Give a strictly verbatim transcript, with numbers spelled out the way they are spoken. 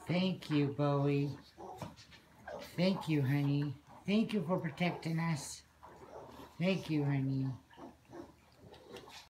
Thank you, Bowie. Thank you, honey. Thank you for protecting us. Thank you, honey.